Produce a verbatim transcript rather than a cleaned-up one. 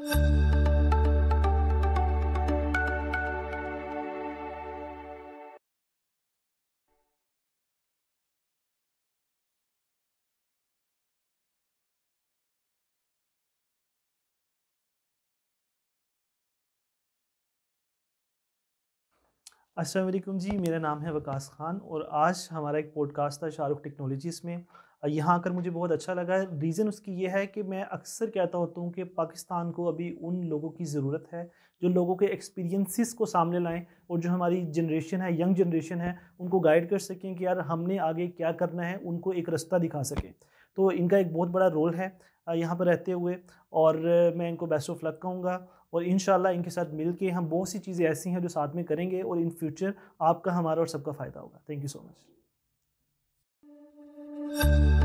अस्सलाम वालेकुम जी, मेरा नाम है वकास ख़ान और आज हमारा एक पॉडकास्ट था शाहरुख टेक्नोलॉजीज़ में। अ, यहाँ आकर मुझे बहुत अच्छा लगा। रीज़न उसकी ये है कि मैं अक्सर कहता होता हूँ कि पाकिस्तान को अभी उन लोगों की ज़रूरत है, जो लोगों के एक्सपीरियंसेस को सामने लाएँ और जो हमारी जनरेशन है, यंग जनरेशन है, उनको गाइड कर सकें कि यार हमने आगे क्या करना है, उनको एक रास्ता दिखा सकें। तो इनका एक बहुत बड़ा रोल है अ, यहाँ पर रहते हुए और अ, मैं इनको बेस्ट ऑफ लक कहूँगा और इंशाल्लाह इनके साथ मिल के हम बहुत सी चीज़ें ऐसी हैं जो साथ में करेंगे और इन फ्यूचर आपका, हमारा और सबका फ़ायदा होगा। Thank you so much.